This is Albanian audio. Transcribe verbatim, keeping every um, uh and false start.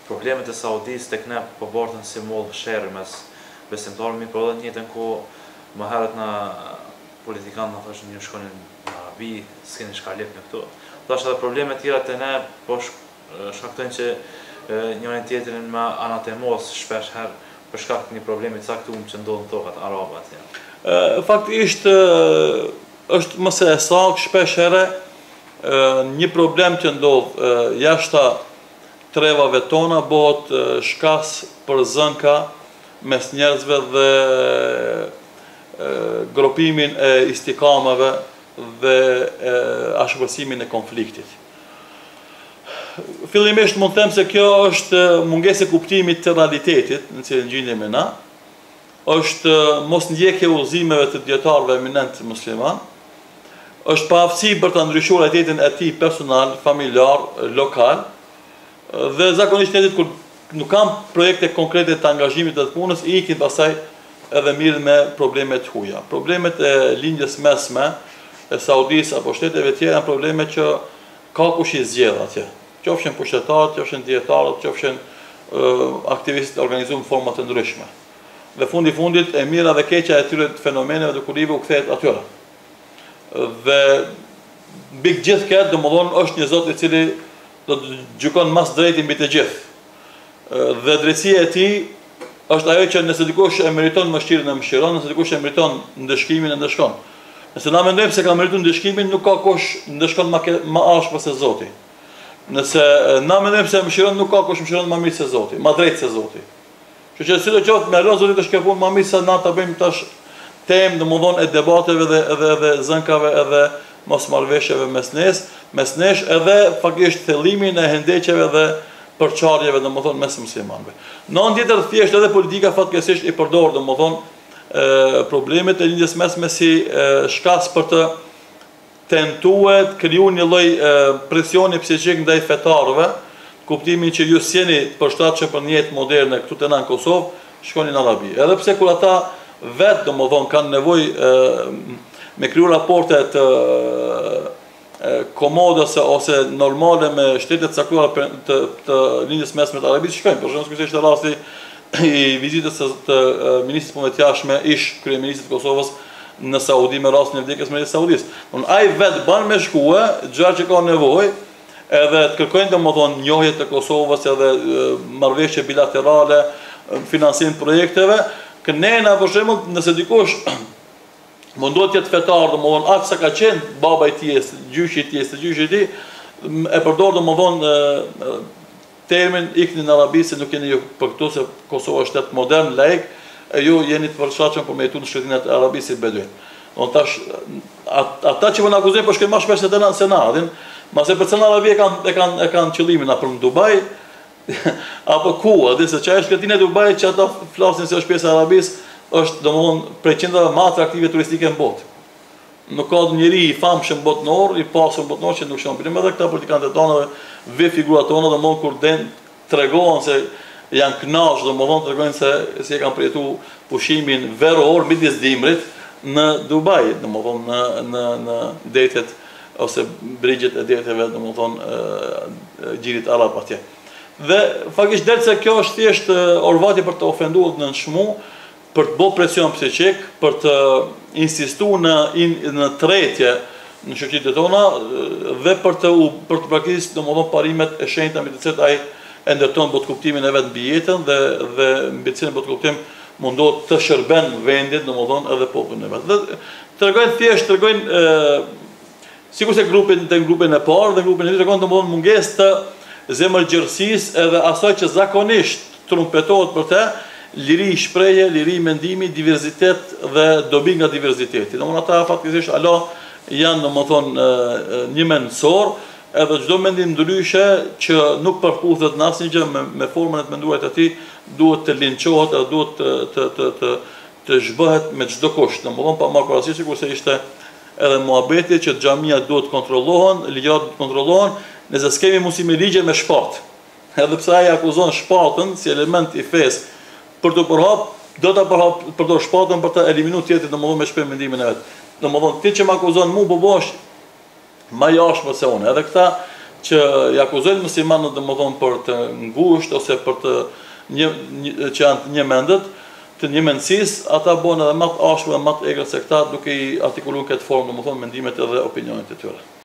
problemet e Saudis tek ne po bartën si mollë sherrë mes besimtarëve, mirë po edhe në njëjtën kohë më herët na politikanë na thoshin ju shkonin në Arabi, s'keni çka lep në këtu. Tash edhe probleme tjera të ne po shkaktojnë që njërin tjetrin me anatemos shpesh herë për shkak të një problemi të caktuar që ndodh në tokat arabe atje. Faktikisht është më së saktë shpesh herë një problem që ndodh jashta trevave tona bëhet shkas për zënka mes njerëzve dhe gropimin e istikamave dhe ashpërsimin e konfliktit. Fillimisht mund të them se kjo është mungesë e kuptimit të realitetit në cilën gjendemi na, është mos ndjekje udhëzimeve të dietarëve eminent musliman, është paaftësi për të ndryshuar realitetin e tij personal, familjar, lokal, dhe zakonisht njetit kur nuk kam projekte konkrete të angazhimit të të punës, ikin pasaj edhe mirë me problemet huja. Problemet e lindjes mesme, e Saudis apo shteteve tjera, janë probleme që ka kush i zgjedh atje. Qofshin pushtetarët, qofshin dietarët, qofshin aktivistët organizuar në forma të ndryshme. Dhe fundi fundit e mira dhe keqja e tyre fenomeneve të kurive u kthehet atyre. Dhe mbi gjithë këtë, domethënë është një Zot i cili do të gjykon mas drejti mbi të gjithë. Dhe drejtësia e tij është ajo që nëse dikush e meriton mëshirën e mëshiron, nëse dikush e meriton ndëshkimin e ndëshkon. Nëse na mendojmë se ka merituar ndëshkimin, nuk ka kush ndëshkon më ashpër se Zoti. Nëse na mendojmë se mëshiron, nuk ka kush mëshiron më mirë se Zoti, më drejt se Zoti. Kështu që sidoqoftë me Allah Zoti të shkëpun më mirë se na ta bëjmë tash temë domodin e debateve dhe edhe edhe zënkave edhe mosmarrveshjeve mes nesh, mes nesh edhe faktikisht thellimin e hendeqeve dhe përçarjeve domodin mes muslimanëve. Në anë tjetër thjesht edhe politika fatkeqësisht i përdor domodin problemet e lindjes mesme si shkas për të tentuar të kriju një lloj presioni psiqik ndaj fetarëve, kuptimin që ju sjeni të përshtatshëm për një jetë moderne këtu te na në Kosovë, shkoni në Arabi. Edhe pse kur ata vetë domodin kanë nevojë me kriju raporte të komodose ose normale me shtetet caktuara të, të lindjes mesme të Arabisë, shkojnë. Për shembull, ky ishte rasti i vizitës të ministrit punëve të jashtme, ish kryeministrit të Kosovës në Saudi me rastin e vdekjes me Saudis. Unë ai vetë ban me shkue, gjëra që ka nevojë, edhe të kërkojnë domodin njohje të Kosovës edhe marrëveshje bilaterale, financim projekteve, kënena për shembull, nëse dikush mundohet të jetë fetar, domodin atë sa ka qenë baba i tij, gjyshi i tij, gjyshi i tij, e përdor domodin termin ikni në Arabi se nuk jeni ju për këtu se Kosova është shtet modern, laik, e ju jeni të përshtatshëm për me jetu në shtetin e Arabisë së Beduin. Don tash ata që vënë akuzojnë po shkojnë më shpesh se në Senatin, mase për çfarë Arabi e kanë e kanë e kanë qëllimin apo në Dubai apo ku, a di se çfarë është shtetënia e Dubait që ata flasin se është pjesë e Arabisë, është domthon prej qendrave më atraktive turistike në botë. Nuk ka njëri i famshëm botnor, i pasur botnor që nuk shon prim edhe këta politikanët tonë, ve figurat tona domthon kur den tregohen se janë kënaqur, domthon tregojnë se si e kanë përjetuar pushimin veror midis dimrit në Dubai, domthon në në në detet ose brigjet e deteve domthon gjirit arab atje. Dhe faktikisht derisa kjo është thjesht orvati për të ofenduar në çmu, për të bërë presion psiqik, për të insistuar në in, në tretje në shoqëritë tona dhe për të për të praktikisht domosdoshmë parimet e shenjta mbi të cilat ai e ndërton bot kuptimin e vet mbi jetën dhe dhe mbi cilën bot kuptim mundohet të shërben vendit, domosdoshmë edhe popullin e vet. Dhe tregojnë thjesht tregojnë sikurse grupin të grupin e parë dhe grupin e dytë tregojnë domosdoshmë mungesë të zemërgjërësisë edhe asaj që zakonisht trumpetohet për të liri shprehje, liri mendimi, diverzitet dhe dobi nga diverziteti. Domthonë ata faktikisht Allah janë domethënë një mendësor, edhe çdo mendim ndryshe që nuk përputhet në asnjë gjë me, me formën e të menduarit të tij, duhet të linçohet edhe duhet të të të të, të zhbëhet me çdo kusht. Domthonë pa marrë parasysh sikurse ishte edhe muhabeti që xhamia duhet kontrollohen, ligjat kontrollohen, nëse s'kemi mundësi me ligje me shpatë. Edhe pse ai akuzon shpatën si element i fesë për të përhap, do ta përhap përdor shpatën për të eliminuar tjetrin domosdoshmë me shpërm mendimin e vet. Domosdoshmë ti që më akuzon mua po bosh më jashtëm se unë. Edhe këta që i akuzojnë muslimanët domethënë për të ngushtë ose për të një, një që janë të një mendet, të një mendësisë, ata bën edhe më të ashpër dhe më të egër se këta duke i artikuluar këtë formë, domethënë mendimet edhe opinionet e tyre.